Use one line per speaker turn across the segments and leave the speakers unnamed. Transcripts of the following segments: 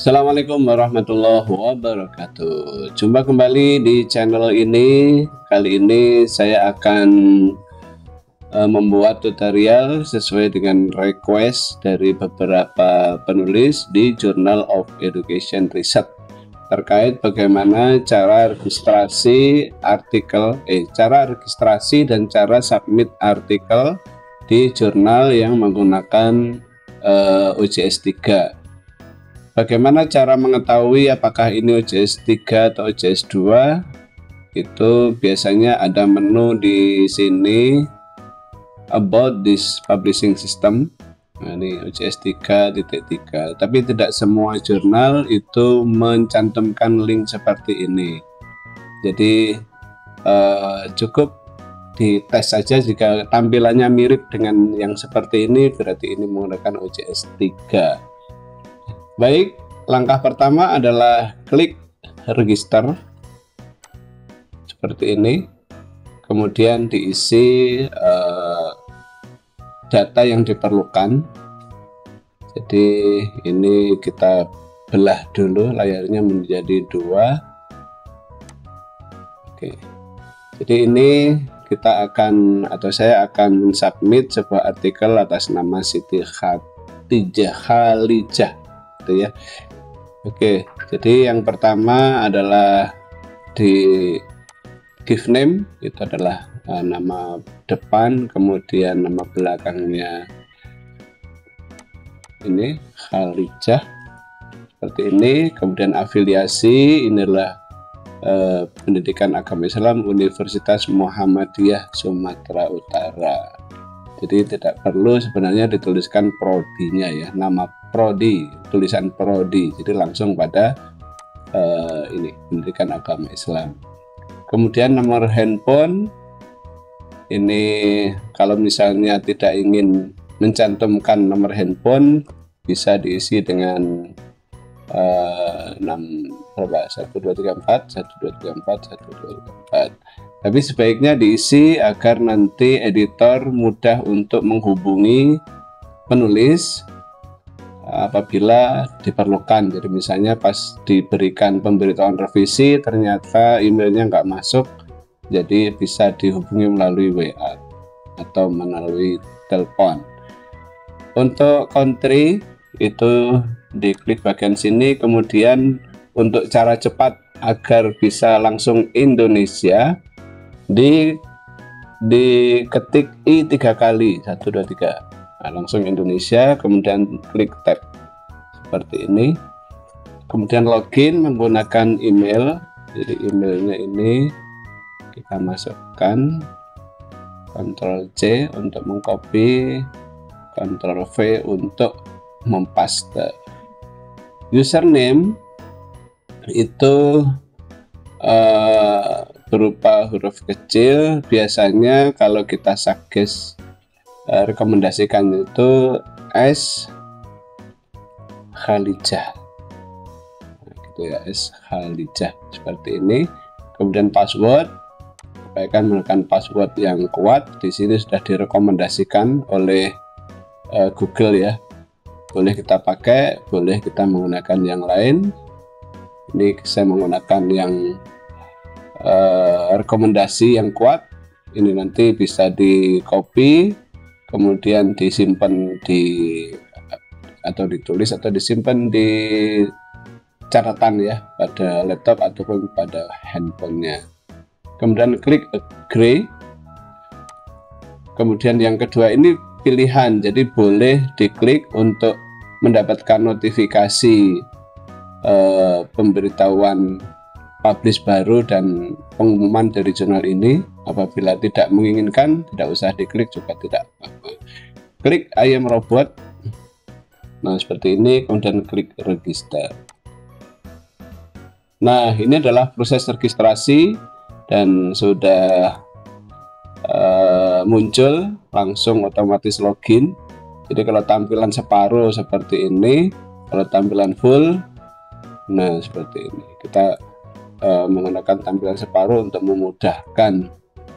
Assalamualaikum warahmatullahi wabarakatuh. Jumpa kembali di channel ini. Kali ini saya akan membuat tutorial sesuai dengan request dari beberapa penulis di Journal of Education Research terkait bagaimana cara registrasi artikel, cara registrasi dan cara submit artikel di jurnal yang menggunakan OJS 3. Bagaimana cara mengetahui apakah ini OJS 3 atau OJS 2? Itu biasanya ada menu di sini about this publishing system. Nah, ini OJS 3.3. Tapi tidak semua jurnal itu mencantumkan link seperti ini. Jadi cukup dites saja, jika tampilannya mirip dengan yang seperti ini berarti ini menggunakan OJS 3. Baik, langkah pertama adalah klik register seperti ini, kemudian diisi data yang diperlukan. Jadi ini kita belah dulu layarnya menjadi 2. Oke, jadi ini kita akan, atau saya akan submit sebuah artikel atas nama Siti Khadijah Khalijah ya. Oke, jadi yang pertama adalah di give name, itu adalah nama depan, kemudian nama belakangnya ini Khalijah seperti ini, kemudian afiliasi, inilah Pendidikan Agama Islam Universitas Muhammadiyah Sumatera Utara. Jadi tidak perlu sebenarnya dituliskan prodinya ya, nama prodi, tulisan prodi, jadi langsung pada ini Pendidikan Agama Islam. Kemudian nomor handphone, ini kalau misalnya tidak ingin mencantumkan nomor handphone bisa diisi dengan 1234. Tapi sebaiknya diisi agar nanti editor mudah untuk menghubungi penulis apabila diperlukan. Jadi misalnya pas diberikan pemberitahuan revisi ternyata emailnya nggak masuk, jadi bisa dihubungi melalui WA atau melalui telepon. Untuk country itu diklik bagian sini, kemudian untuk cara cepat agar bisa langsung Indonesia diketik I 3 kali, 1 2 3. Nah, langsung Indonesia, kemudian klik tab seperti ini, kemudian login menggunakan email. Jadi emailnya ini kita masukkan, Ctrl C untuk mengcopy, Ctrl V untuk mempaste. Username itu berupa huruf kecil. Biasanya kalau kita suggest rekomendasikan itu S Khalijah, gitu ya, S Khalijah seperti ini. Kemudian password, upayakan menggunakan password yang kuat. Di sini sudah direkomendasikan oleh Google ya, boleh kita pakai, boleh kita menggunakan yang lain. Ini saya menggunakan yang rekomendasi yang kuat. Ini nanti bisa di copy, kemudian disimpan atau ditulis atau disimpan di catatan ya, pada laptop ataupun pada handphonenya. Kemudian klik agree. Kemudian yang kedua ini pilihan, jadi boleh diklik untuk mendapatkan notifikasi pemberitahuan publish baru dan pengumuman dari jurnal ini. Apabila tidak menginginkan, tidak usah diklik juga tidak apa-apa. Klik I am robot. Nah seperti ini, kemudian klik register. Nah ini adalah proses registrasi dan sudah muncul langsung otomatis login. Jadi kalau tampilan separuh seperti ini, kalau tampilan full, nah seperti ini. Kita menggunakan tampilan separuh untuk memudahkan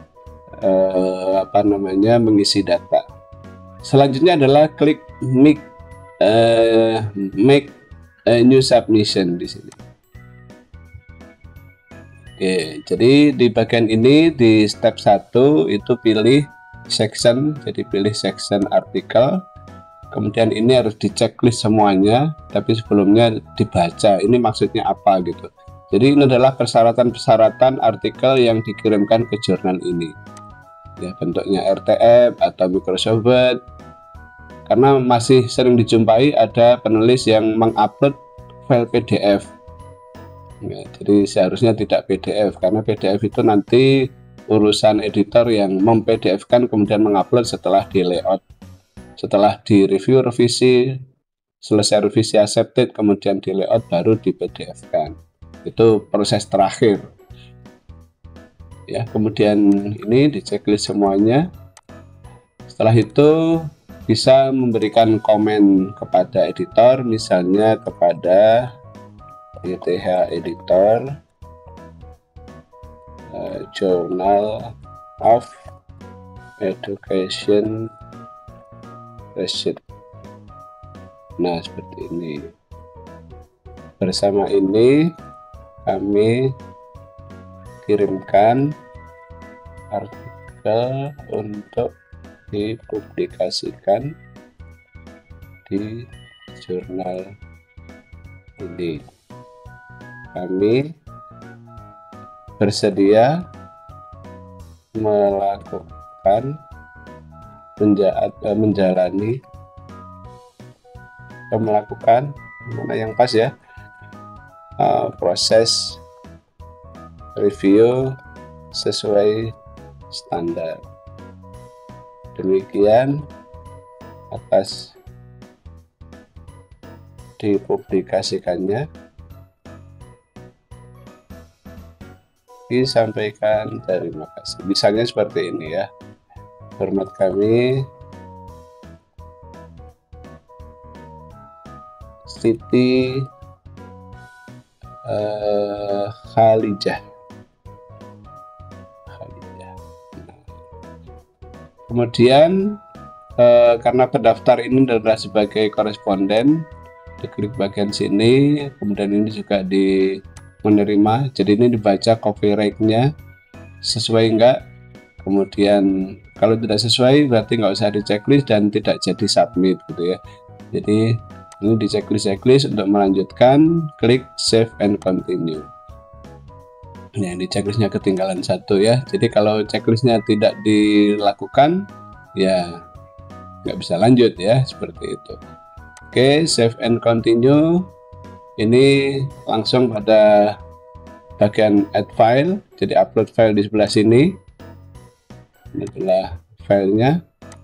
mengisi data. Selanjutnya adalah klik make new submission di sini. Oke, jadi di bagian ini di step 1 itu pilih section, jadi pilih section artikel. Kemudian ini harus di checklist semuanya, tapi sebelumnya dibaca ini maksudnya apa gitu. Jadi ini adalah persyaratan-persyaratan artikel yang dikirimkan ke jurnal ini. Ya, bentuknya RTF atau Microsoft Word. Karena masih sering dijumpai ada penulis yang mengupload file PDF. Ya, jadi seharusnya tidak PDF, karena PDF itu nanti urusan editor yang mem-PDF-kan kemudian mengupload setelah di layout, setelah di review, revisi, selesai revisi accepted, kemudian di layout baru di PDF-kan. Itu proses terakhir. Ya, kemudian ini di checklist semuanya. Setelah itu bisa memberikan komen kepada editor, misalnya kepada YTH editor Journal of Education Research. Nah, seperti ini. Bersama ini kami kirimkan artikel untuk dipublikasikan di jurnal ini. Kami bersedia melakukan menjalani atau melakukan mana yang pas ya, proses review sesuai standar. Demikian atas dipublikasikannya. Disampaikan terima kasih. Misalnya seperti ini ya. Hormat kami Siti Khalijah. Kemudian karena pendaftar ini adalah sebagai koresponden, diklik bagian sini, kemudian ini juga di menerima, jadi ini dibaca copyright-nya sesuai enggak, kemudian kalau tidak sesuai berarti nggak usah di checklist dan tidak jadi submit gitu ya. Jadi ini di checklist untuk melanjutkan, klik save and continue. Nah, ini checklistnya ketinggalan satu ya, jadi kalau checklistnya tidak dilakukan ya nggak bisa lanjut ya, seperti itu. Oke, save and continue. Ini langsung pada bagian add file, jadi upload file di sebelah sini. Ini adalah filenya.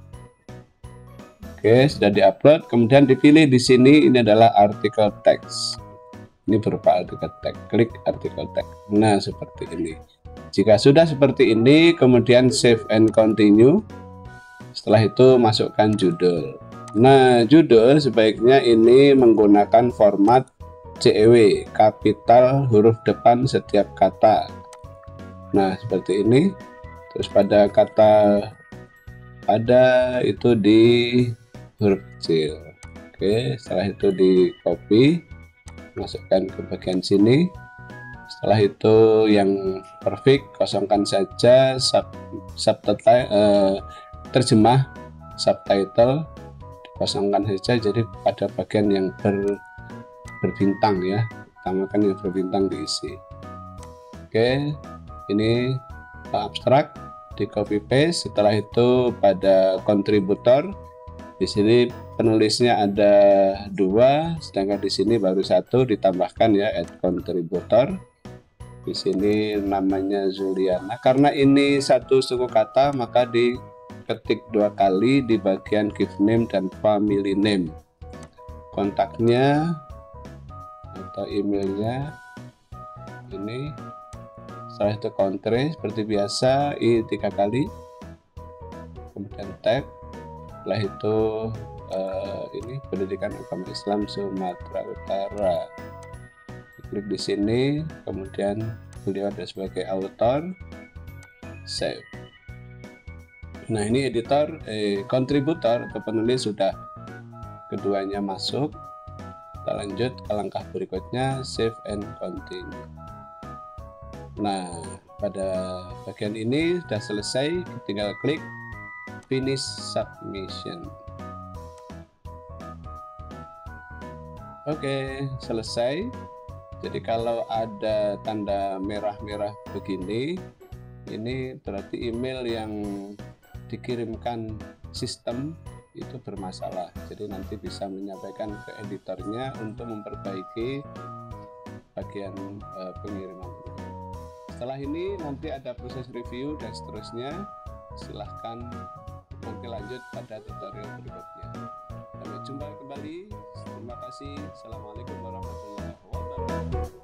Oke, sudah diupload. Kemudian dipilih di sini, ini adalah artikel text. Ini berupa artikel text. Klik artikel text. Nah, seperti ini. Jika sudah seperti ini, kemudian save and continue. Setelah itu masukkan judul. Nah, judul sebaiknya ini menggunakan format CEW, kapital huruf depan setiap kata. Nah, seperti ini. Terus pada kata pada itu di huruf kecil. Oke, setelah itu di copy, masukkan ke bagian sini. Setelah itu yang perfect, kosongkan saja subtitle, terjemah subtitle, kosongkan saja, jadi pada bagian yang berbintang ya, utamakan yang berbintang diisi. Oke, ini abstrak, di copy paste. Setelah itu pada kontributor, di sini penulisnya ada 2, sedangkan di sini baru 1, ditambahkan ya, add contributor. Di sini namanya Juliana. Karena ini satu suku kata, maka diketik 2 kali di bagian give name dan family name. Kontaknya atau emailnya ini. Setelah itu country seperti biasa, I 3 kali, kemudian tag. Setelah itu ini pendidikan agama Islam Sumatera Utara. Klik di sini, kemudian beliau ada sebagai author, save. Nah, ini editor, kontributor atau penulis sudah keduanya masuk. Kita kita lanjut ke langkah berikutnya, save and continue. Nah, pada bagian ini sudah selesai, tinggal klik finish submission. Oke, selesai. Jadi kalau ada tanda merah-merah begini, ini berarti email yang dikirimkan sistem itu bermasalah. Jadi nanti bisa menyampaikan ke editornya untuk memperbaiki bagian pengiriman. Setelah ini nanti ada proses review dan seterusnya. Silahkan nanti lanjut pada tutorial berikutnya. Sampai jumpa kembali. Terima kasih. Assalamualaikum warahmatullahi wabarakatuh.